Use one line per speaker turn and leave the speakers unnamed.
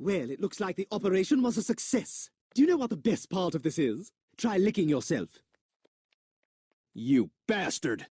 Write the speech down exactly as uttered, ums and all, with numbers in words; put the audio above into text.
Well, it looks like the operation was a success. Do you know what the best part of this is? Try licking yourself.
You bastard!